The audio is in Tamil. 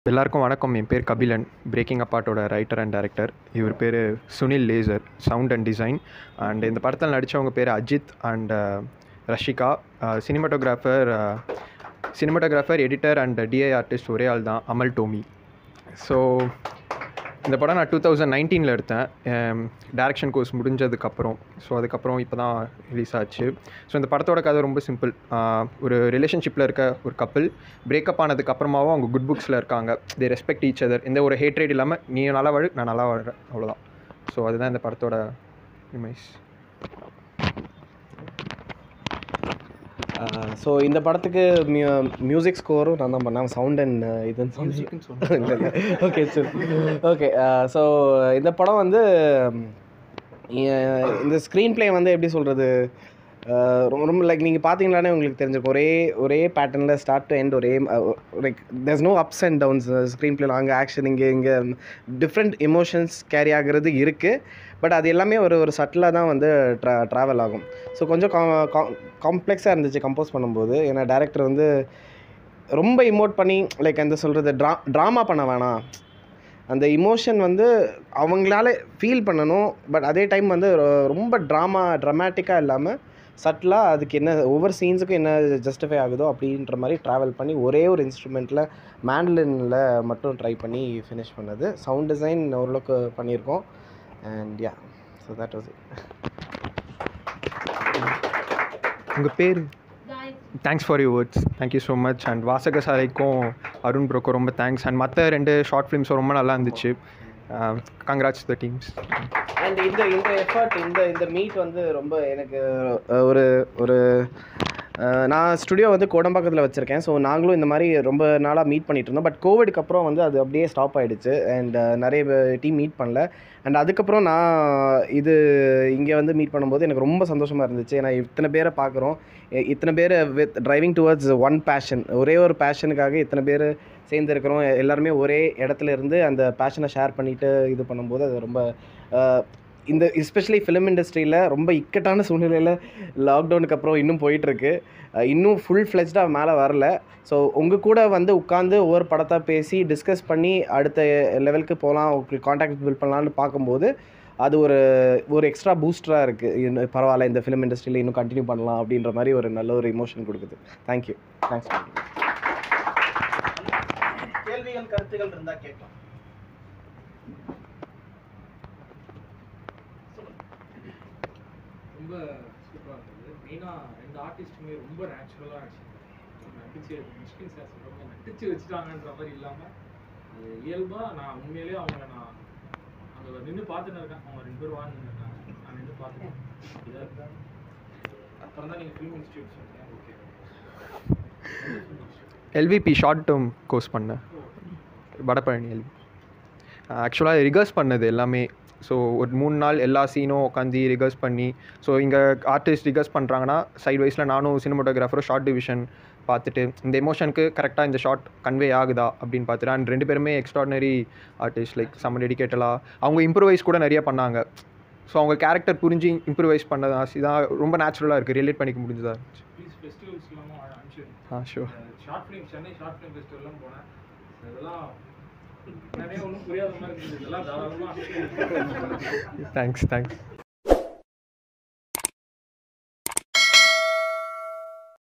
எல்லாருக்கும் வணக்கம். என் பேர் கபிலன், பிரேக்கிங் அப்பார்ட்டோட ரைட்டர் அண்ட் டைரக்டர். இவர் பேர் Sunil Laser, sound and design. And இந்த படத்தில் நடித்தவங்க பேர் Ajith and Rashika. Cinematographer, editor and DI artist ஒரே ஆள் தான், அமல் டோமி. ஸோ இந்த படம் நான் 2019 எடுத்தேன், டைரக்ஷன் கோர்ஸ் முடிஞ்சதுக்கப்புறம். ஸோ அதுக்கப்புறம் இப்போ தான் ரிலீஸ் ஆச்சு. ஸோ இந்த படத்தோட கதை ரொம்ப சிம்பிள். ஒரு ரிலேஷன்ஷிப்பில் இருக்க ஒரு கப்பிள் பிரேக்கப் ஆனதுக்கப்புறமாவும் அவங்க குட் புக்ஸில் இருக்காங்க. They respect each other. எந்த ஒரு ஹேட்ரேட் இல்லாமல் நீ நல்லா வாழு, நான் நல்லா வாழ்கிறேன், அவ்வளோதான். ஸோ அதுதான் இந்த படத்தோட இமேஜ். ஸோ இந்த படத்துக்கு மியூசிக் ஸ்கோரும் நான் தான் பண்ணேன். சவுண்ட் அண்ட் இதுன்னு சொல்லி ஓகே சரி ஓகே. ஸோ இந்த படம் வந்து இந்த ஸ்க்ரீன் ப்ளே வந்து எப்படி சொல்கிறது, ரொம்ப ரொம்ப லைக் நீங்கள் பார்த்தீங்களானே உங்களுக்கு தெரிஞ்சிருக்கும். ஒரே பேட்டர்னில் start to end like there's no ups and downs. Screen ப்ளேல அங்கே ஆக்ஷன், இங்கே டிஃப்ரெண்ட் எமோஷன்ஸ் கேரி ஆகிறது இருக்குது. பட் அது எல்லாமே ஒரு சட்டிலாக தான் வந்து ட்ராவல் ஆகும். ஸோ கொஞ்சம் காம்ப்ளெக்ஸாக இருந்துச்சு கம்போஸ் பண்ணும்போது. ஏன்னா டேரக்டர் வந்து ரொம்ப இமோட் பண்ணி லைக் அந்த சொல்கிறது ட்ராமா பண்ண வேணாம், அந்த இமோஷன் வந்து அவங்களால ஃபீல் பண்ணணும். பட் அதே டைம் வந்து ரொம்ப ட்ராமேட்டிக்காக இல்லாமல் சட்டிலாக அதுக்கு என்ன ஒவ்வொரு சீன்ஸுக்கும் என்ன ஜஸ்டிஃபை ஆகுதோ அப்படின்ற மாதிரி ட்ராவல் பண்ணி ஒரே ஒரு இன்ஸ்ட்ருமெண்ட்டில் மேண்ட்லினில் மட்டும் ட்ரை பண்ணி ஃபினிஷ் பண்ணது. சவுண்ட் டிசைன் ஓரளவுக்கு பண்ணியிருக்கோம். And yeah, so that was it. உங்கள் பேர்? Thanks for your words. Thank you so much. And வாசகசாலைக்கும் அருண் ப்ரோக்கும் ரொம்ப தேங்க்ஸ். அண்ட் மற்ற 2 ஷார்ட் ஃபிலிம்ஸும் ரொம்ப நல்லா இருந்துச்சு. Congrats the teams. அண்ட் இந்த எஃபர்ட், இந்த மீட் வந்து ரொம்ப எனக்கு ஒரு நான் ஸ்டுடியோ வந்து கோடம்பாக்கத்தில் வச்சுருக்கேன். ஸோ நாங்களும் இந்த மாதிரி ரொம்ப நாளாக மீட் பண்ணிகிட்டு இருந்தோம். பட் கோவிடுக்கு அப்புறம் வந்து அது அப்படியே ஸ்டாப் ஆகிடுச்சு. அண்ட் நிறைய டீம் மீட் பண்ணல. அண்ட் அதுக்கப்புறம் நான் இங்கே வந்து மீட் பண்ணும்போது எனக்கு ரொம்ப சந்தோஷமாக இருந்துச்சு. ஏன்னா இத்தனை பேரை பார்க்குறோம், இத்தனை பேர் with driving towards one passion, ஒரே ஒரு பேஷனுக்காக இத்தனை பேர் சேர்ந்துருக்கிறோம். எல்லாருமே ஒரே இடத்துல இருந்து அந்த பேஷனை ஷேர் பண்ணிவிட்டு இது பண்ணும்போது அது ரொம்ப இந்த எஸ்பெஷலி ஃபிலிம் இண்டஸ்ட்ரியில் ரொம்ப இக்கட்டான சூழ்நிலையில் லாக்டவுனுக்கு அப்புறம் இன்னும் போயிட்டுருக்கு. இன்னும் ஃபுல் ஃப்ளெஜ்டாக மேலே வரல. ஸோ உங்கள் கூட வந்து உட்காந்து ஒவ்வொரு படத்தை பேசி டிஸ்கஸ் பண்ணி அடுத்த லெவலுக்கு போகலாம், உங்களுக்கு கான்டாக்ட் பில்ட் பண்ணலான்னு பார்க்கும்போது அது ஒரு எக்ஸ்ட்ரா பூஸ்டராக இருக்குது. பரவாயில்ல, இந்த ஃபிலிம் இண்டஸ்ட்ரியில் இன்னும் கண்டினியூ பண்ணலாம் அப்படின்ற மாதிரி ஒரு நல்ல ஒரு இமோஷன் கொடுக்குது. தேங்க்யூ. தேங்க்ஸ். கேள்விகள், கருத்துகள் இருந்தால் கேட்கலாம். ரொம்ப சூப்பராக இருந்தது. மெயினாக 2 ஆர்டிஸ்ட்டுமே ரொம்ப நேச்சுரலாக நடிச்சு மிஷ்கின் சார் ரொம்ப நடிச்சு வச்சுட்டாங்கன்ற மாதிரி இல்லாமல் அது இயல்பாக நான் உண்மையிலேயே நான் அங்கே நின்று பார்த்துன்னு இருக்கேன். அவங்க 2 பேர் வாழ்ந்துருக்காங்க, நான் நின்று பார்த்துட்டேன். இதாக அப்புறம் தான் நீங்கள் ஃபிலிம் இன்ஸ்டியூட் சொன்னீங்க. Okay, LVP short term course பண்ணேன், வடபழனி எல்வி. ஆக்சுவலாக ரிகர்ஸ் பண்ணது எல்லாமே. ஸோ ஒரு 3 நாள் எல்லா சீனும் உட்காந்து ரிகர்ஸ் பண்ணி, ஸோ இங்கே ஆர்டிஸ்ட் ரிகர்ஸ் பண்ணுறாங்கன்னா சைட் வைஸில் நானும் சினிமாட்டோகிராஃபரும் ஷார்ட் டிவிஷன் பார்த்துட்டு இந்த எமோஷனுக்கு கரெக்டாக இந்த ஷார்ட் கன்வே ஆகுதா அப்படின்னு பார்த்துட்டு. அண்ட் 2 பேருமே எக்ஸ்ட்ராடினரி ஆர்டிஸ்ட், லைக் செம்ம டெடிகேட்டலாக அவங்க இம்ப்ரூவைஸ் கூட நிறைய பண்ணாங்க. ஸோ அவங்க கேரக்டர் புரிஞ்சு இம்ப்ரூவைஸ் பண்ணது இதான் ரொம்ப நேச்சுரலாக இருக்குது, ரிலேட் பண்ணிக்க முடிஞ்சதாக இருந்துச்சு. Sure. Short film, Chennai short film ஃபெஸ்டிவல்லாம் போனேன். இதெல்லாம் நிறைய ஒன்றும் புரியாத மாதிரி இருந்தது. இதெல்லாம் தாராளமாக தேங்க்ஸ்.